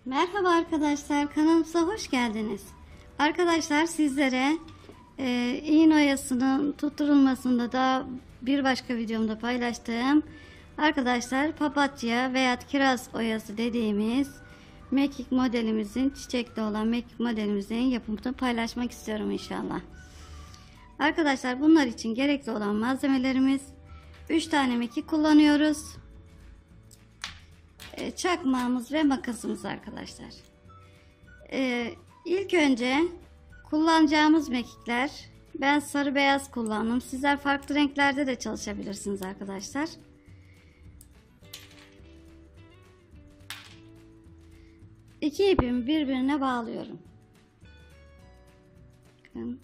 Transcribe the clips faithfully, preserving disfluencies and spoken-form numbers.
Merhaba arkadaşlar, kanalımıza hoş geldiniz. Arkadaşlar sizlere e, iğne oyasının tutturulmasında da bir başka videomda paylaştığım arkadaşlar papatya veya kiraz oyası dediğimiz mekik modelimizin, çiçekli olan mekik modelimizin yapımını paylaşmak istiyorum inşallah. Arkadaşlar bunlar için gerekli olan malzemelerimiz üç tane mekik kullanıyoruz. Çakmağımız ve makasımız arkadaşlar. Ee, ilk önce kullanacağımız mekikler, ben sarı beyaz kullandım. Sizler farklı renklerde de çalışabilirsiniz arkadaşlar. İki ipimi birbirine bağlıyorum. Bakın.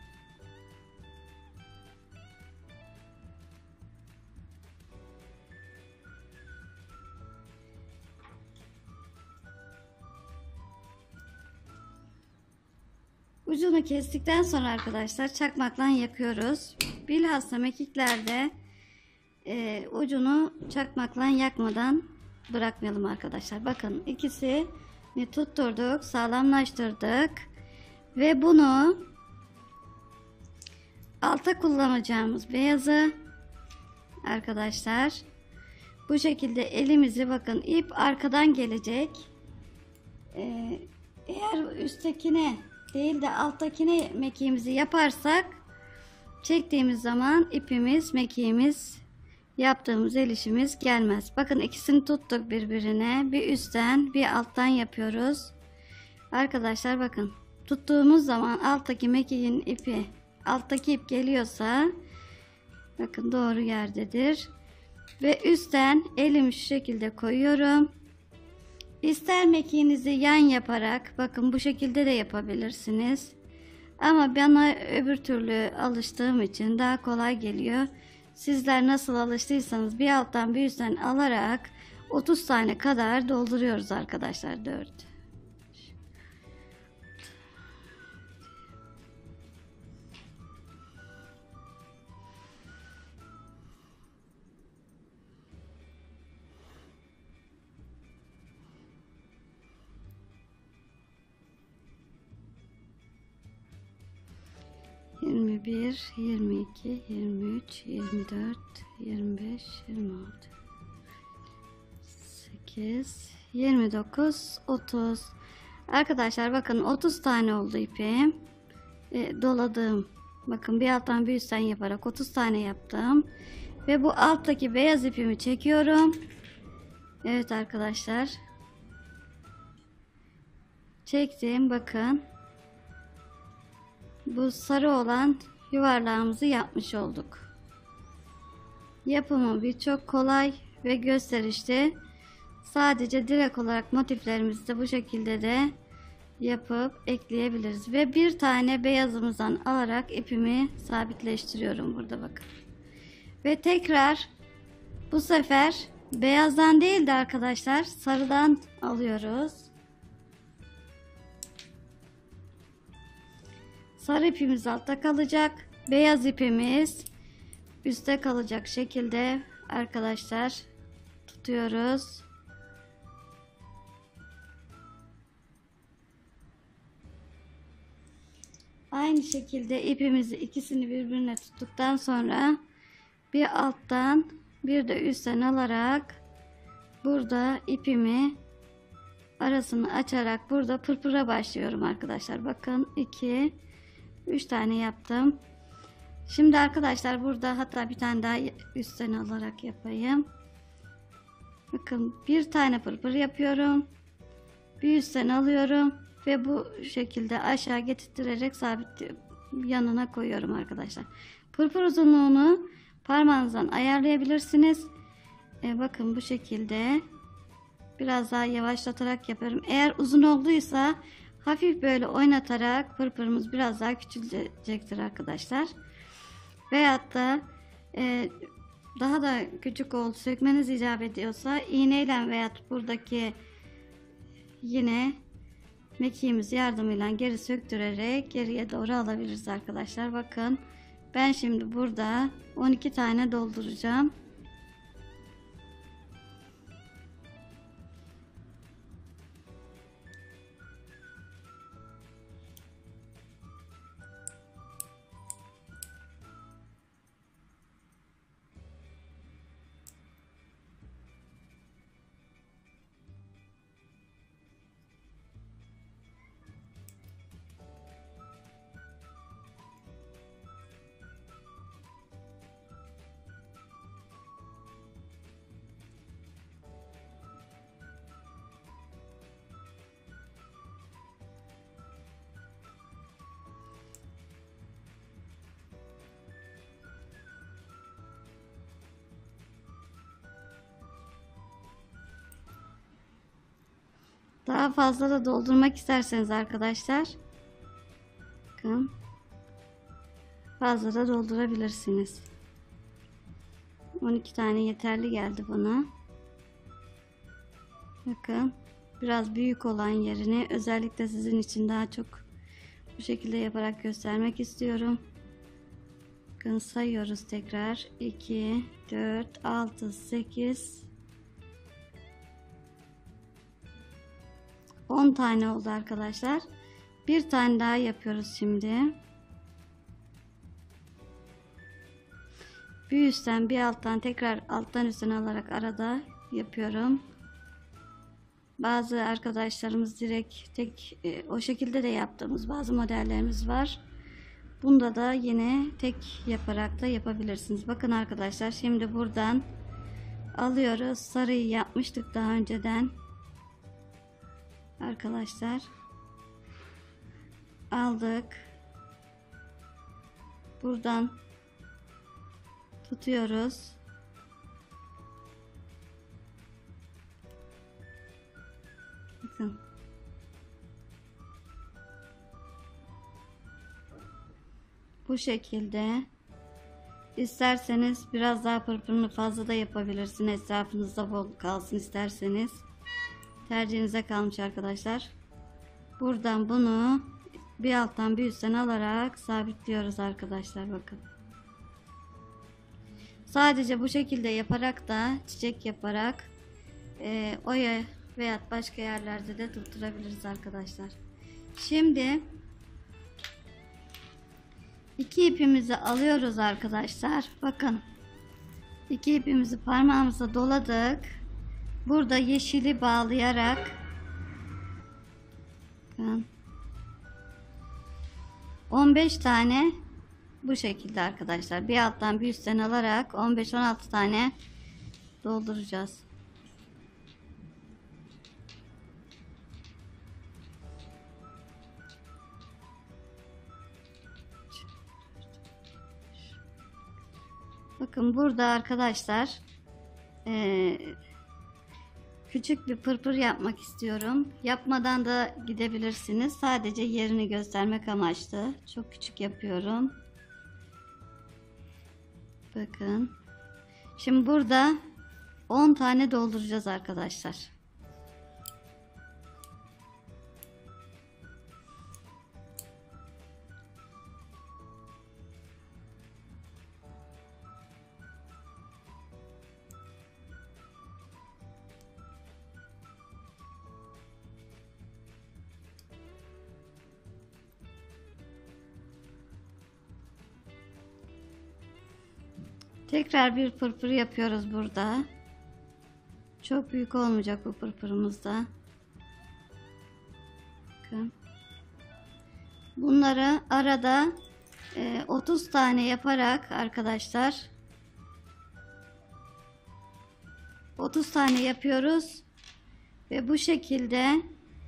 Ucunu kestikten sonra arkadaşlar çakmakla yakıyoruz. Bilhassa mekiklerde e, ucunu çakmakla yakmadan bırakmayalım arkadaşlar. Bakın ikisini tutturduk, sağlamlaştırdık ve bunu alta kullanacağımız beyazı arkadaşlar bu şekilde elimizi, bakın ip arkadan gelecek. E, eğer üsttekine değil de alttakine mekiğimizi yaparsak çektiğimiz zaman ipimiz, mekiğimiz, yaptığımız el işimiz gelmez. Bakın ikisini tuttuk birbirine, bir üstten bir alttan yapıyoruz arkadaşlar. Bakın tuttuğumuz zaman alttaki mekiğin ipi, alttaki ip geliyorsa bakın doğru yerdedir ve üstten elimi şu şekilde koyuyorum. İster mekiğinizi yan yaparak, bakın bu şekilde de yapabilirsiniz. Ama bana öbür türlü alıştığım için daha kolay geliyor. Sizler nasıl alıştıysanız bir alttan bir üstten alarak otuz tane kadar dolduruyoruz arkadaşlar. dört. yirmi bir, yirmi iki, yirmi üç, yirmi dört, yirmi beş, yirmi altı, sekiz, yirmi dokuz, otuz. Arkadaşlar bakın otuz tane oldu ipim. E, doladığım. Bakın bir alttan bir üstten yaparak otuz tane yaptım. Ve bu alttaki beyaz ipimi çekiyorum. Evet arkadaşlar. Çektim, bakın. Bu sarı olan yuvarlağımızı yapmış olduk. Yapımı birçok kolay ve gösterişli. Sadece direkt olarak motiflerimizi de bu şekilde de yapıp ekleyebiliriz. Ve bir tane beyazımızdan alarak ipimi sabitleştiriyorum burada, bakın. Ve tekrar bu sefer beyazdan değil de arkadaşlar sarıdan alıyoruz. Sarı ipimiz altta kalacak. Beyaz ipimiz üstte kalacak şekilde arkadaşlar tutuyoruz. Aynı şekilde ipimizi ikisini birbirine tuttuktan sonra bir alttan bir de üstten alarak burada ipimi arasını açarak burada pırpıra başlıyorum arkadaşlar. Bakın iki üç tane yaptım. Şimdi arkadaşlar burada hatta bir tane daha üstten alarak yapayım. Bakın bir tane pırpır yapıyorum. Bir üstten alıyorum ve bu şekilde aşağı getirterek sabit yanına koyuyorum arkadaşlar. Pırpır uzunluğunu parmağınızdan ayarlayabilirsiniz. E, bakın bu şekilde biraz daha yavaşlatarak yapıyorum. Eğer uzun olduysa hafif böyle oynatarak pırpırımız biraz daha küçülecektir arkadaşlar. Veyahut da e, daha da küçük oldu, sökmeniz icap ediyorsa iğneyle veyahut buradaki yine mekiğimiz yardımıyla geri söktürerek geriye doğru alabiliriz arkadaşlar. Bakın ben şimdi burada on iki tane dolduracağım. Daha fazla da doldurmak isterseniz arkadaşlar, bakın, fazla da doldurabilirsiniz. on iki tane yeterli geldi bana. Bakın, biraz büyük olan yerini özellikle sizin için daha çok bu şekilde yaparak göstermek istiyorum. Bakın, sayıyoruz tekrar. iki, dört, altı, sekiz, on tane oldu arkadaşlar. Bir tane daha yapıyoruz şimdi. Bir üstten bir alttan tekrar alttan üstten alarak arada yapıyorum. Bazı arkadaşlarımız direkt tek e, o şekilde de yaptığımız bazı modellerimiz var. Bunda da yine tek yaparak da yapabilirsiniz. Bakın arkadaşlar, şimdi buradan alıyoruz. Sarıyı yapmıştık daha önceden. Arkadaşlar, aldık. Buradan tutuyoruz. Bakın. Bu şekilde. İsterseniz biraz daha pırpırını fazla da yapabilirsiniz. Etrafınızda bol kalsın isterseniz. Tercihinize kalmış arkadaşlar. Buradan bunu bir alttan bir üstten alarak sabitliyoruz arkadaşlar. Bakın. Sadece bu şekilde yaparak da çiçek yaparak e, oya veya başka yerlerde de tutturabiliriz arkadaşlar. Şimdi iki ipimizi alıyoruz arkadaşlar. Bakın, iki ipimizi parmağımıza doladık. Burada yeşili bağlayarak bakın, on beş tane bu şekilde arkadaşlar, bir alttan bir üstten alarak on beş on altı tane dolduracağız. Bakın burada arkadaşlar ee, küçük bir pırpır yapmak istiyorum. Yapmadan da gidebilirsiniz. Sadece yerini göstermek amaçlı. Çok küçük yapıyorum. Bakın. Şimdi burada on tane dolduracağız arkadaşlar. Tekrar bir pırpır yapıyoruz burada. Çok büyük olmayacak bu pırpırımızda. Bakın. Bunları arada e, otuz tane yaparak arkadaşlar, otuz tane yapıyoruz ve bu şekilde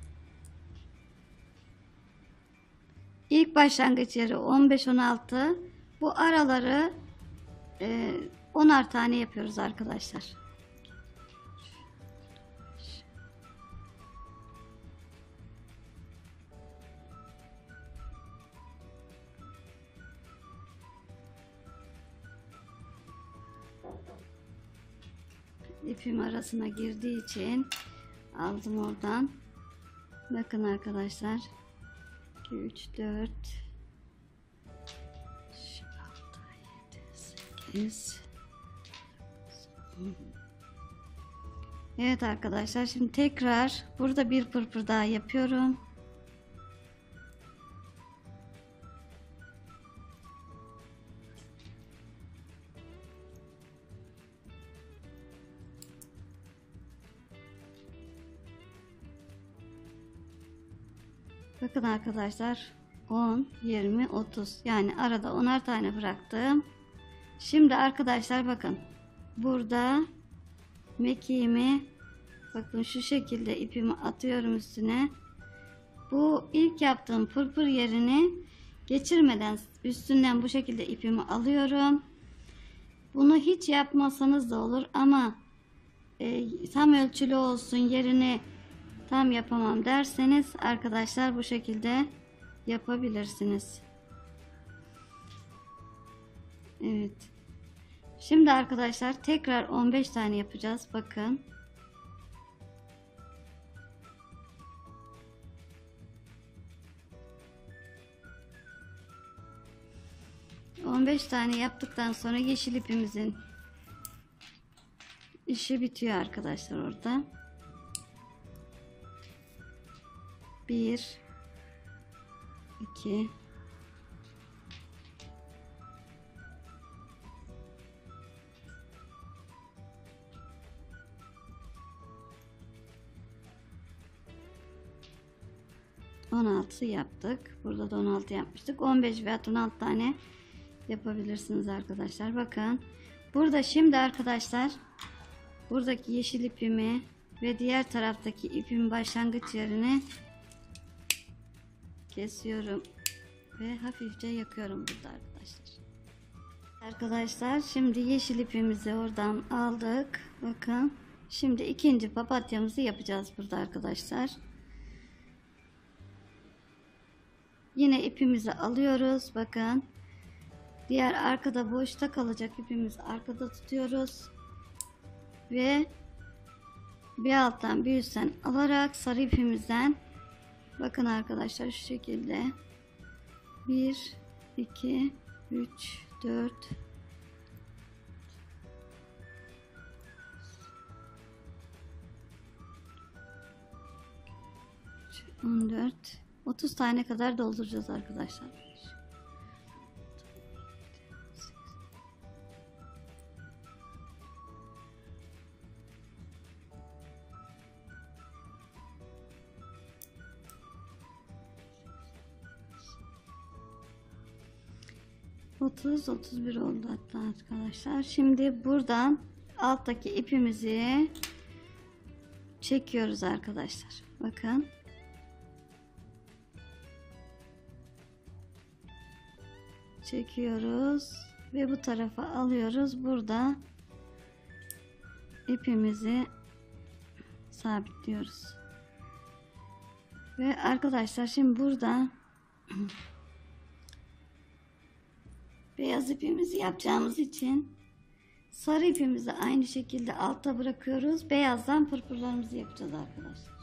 ilk başlangıç yeri on beş on altı, bu araları Ee, onar tane yapıyoruz arkadaşlar. İpim arasına girdiği için aldım oradan. Bakın arkadaşlar, iki üç dört Evet arkadaşlar, şimdi tekrar burada bir pırpır daha yapıyorum. Bakın arkadaşlar, on, yirmi, otuz, yani arada onar tane bıraktım. Şimdi arkadaşlar bakın, burada mekiğimi, bakın şu şekilde ipimi atıyorum üstüne. Bu ilk yaptığım pırpır yerini geçirmeden üstünden bu şekilde ipimi alıyorum. Bunu hiç yapmasanız da olur ama e, tam ölçülü olsun, yerini tam yapamam derseniz arkadaşlar bu şekilde yapabilirsiniz. Evet. Şimdi arkadaşlar tekrar on beş tane yapacağız. Bakın. on beş tane yaptıktan sonra yeşil ipimizin işi bitiyor arkadaşlar orada. bir iki on altı yaptık. Burada da on altı yapmıştık. on beş veya on altı tane yapabilirsiniz arkadaşlar. Bakın. Burada şimdi arkadaşlar buradaki yeşil ipimi ve diğer taraftaki ipin başlangıç yerini kesiyorum ve hafifçe yakıyorum burada arkadaşlar. Arkadaşlar şimdi yeşil ipimizi oradan aldık. Bakın. Şimdi ikinci papatyamızı yapacağız burada arkadaşlar. Yine ipimizi alıyoruz. Bakın. Diğer arkada boşta kalacak ipimizi arkada tutuyoruz. Ve bir alttan bir üstten alarak sarı ipimizden bakın arkadaşlar şu şekilde bir iki üç dört on dört otuz tane kadar dolduracağız arkadaşlar. otuz otuz bir oldu hatta arkadaşlar. Şimdi buradan alttaki ipimizi çekiyoruz arkadaşlar. Bakın. Çekiyoruz ve bu tarafa alıyoruz. Burada ipimizi sabitliyoruz. Ve arkadaşlar şimdi burada beyaz ipimizi yapacağımız için sarı ipimizi aynı şekilde altta bırakıyoruz. Beyazdan pırpırlarımızı yapacağız arkadaşlar.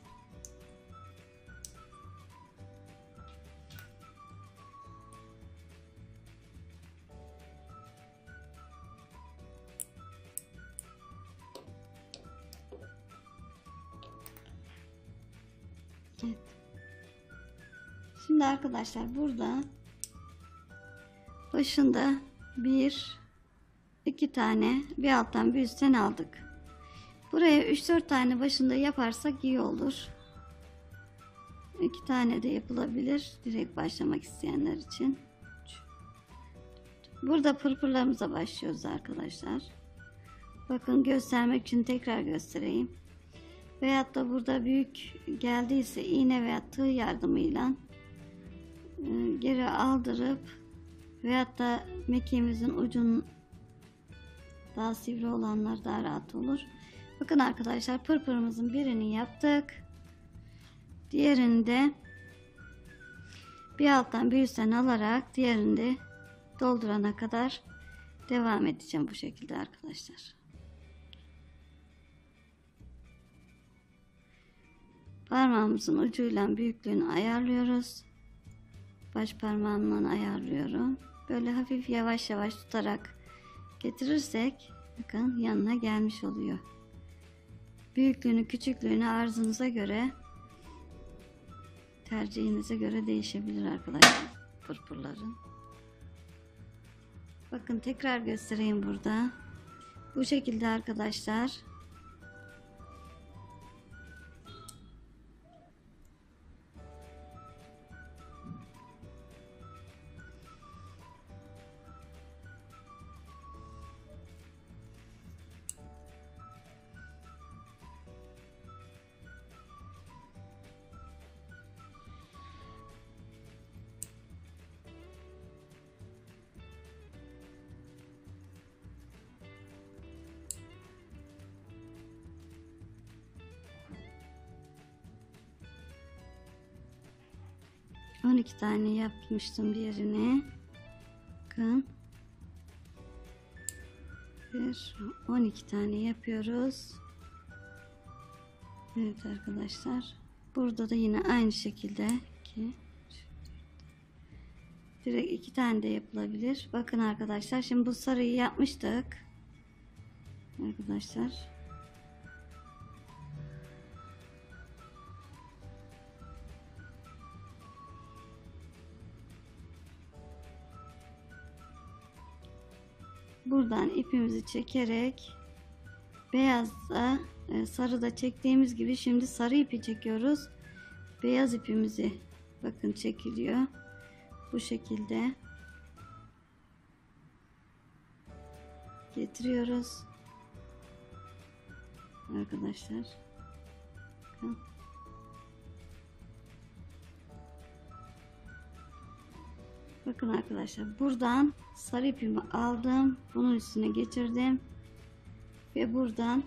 Evet. Şimdi arkadaşlar burada başında bir iki tane bir alttan bir üstten aldık. Buraya üç dört tane başında yaparsak iyi olur. iki tane de yapılabilir direkt başlamak isteyenler için. Burada pırpırlarımıza başlıyoruz arkadaşlar. Bakın göstermek için tekrar göstereyim. Veyahut da burada büyük geldiyse iğne veya tığ yardımıyla geri aldırıp veyahut da mekiğimizin ucunun daha sivri olanlar daha rahat olur. Bakın arkadaşlar pırpırımızın birini yaptık. Diğerini de bir alttan bir üstten alarak diğerini de doldurana kadar devam edeceğim bu şekilde arkadaşlar. Parmağımızın ucuyla büyüklüğünü ayarlıyoruz. Baş parmağımla ayarlıyorum. Böyle hafif yavaş yavaş tutarak getirirsek bakın yanına gelmiş oluyor. Büyüklüğünü küçüklüğünü arzunuza göre tercihinize göre değişebilir arkadaşlar pırpırların. Bakın tekrar göstereyim burada. Bu şekilde arkadaşlar. on iki tane yapmıştım diğerini. Bakın. Bir, on iki tane yapıyoruz. Evet arkadaşlar. Burada da yine aynı şekilde iki, direkt iki tane de yapılabilir. Bakın arkadaşlar, şimdi bu sarıyı yapmıştık. Arkadaşlar. Buradan ipimizi çekerek beyazla e, sarı da çektiğimiz gibi şimdi sarı ipi çekiyoruz. Beyaz ipimizi bakın çekiliyor. Bu şekilde getiriyoruz. Arkadaşlar. Bakın. Bakın arkadaşlar, buradan sarı ipimi aldım, bunun üstüne geçirdim ve buradan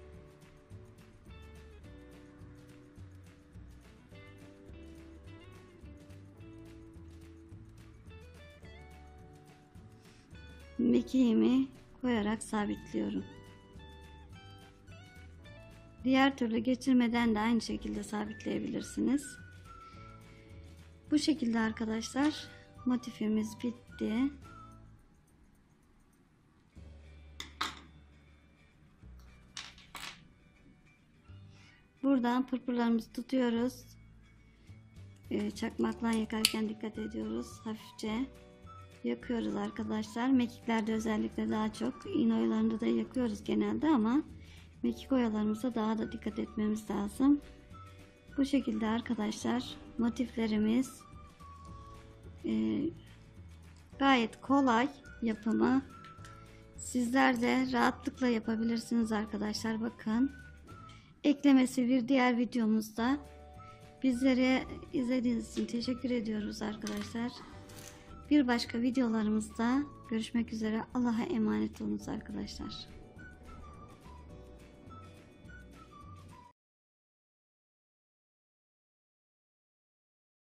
mekiğimi koyarak sabitliyorum. Diğer türlü geçirmeden de aynı şekilde sabitleyebilirsiniz. Bu şekilde arkadaşlar, motifimiz bitti. Buradan pırpırlarımızı tutuyoruz. Ee, çakmakla yakarken dikkat ediyoruz. Hafifçe yakıyoruz arkadaşlar. Mekiklerde özellikle daha çok, iğne oyalarında da yakıyoruz genelde ama mekik oyalarımıza daha da dikkat etmemiz lazım. Bu şekilde arkadaşlar, motiflerimiz e, gayet kolay yapımı. Sizler de rahatlıkla yapabilirsiniz arkadaşlar. Bakın, eklemesi bir diğer videomuzda. Bizleri izlediğiniz için teşekkür ediyoruz arkadaşlar. Bir başka videolarımızda görüşmek üzere. Allah'a emanet olunuz arkadaşlar.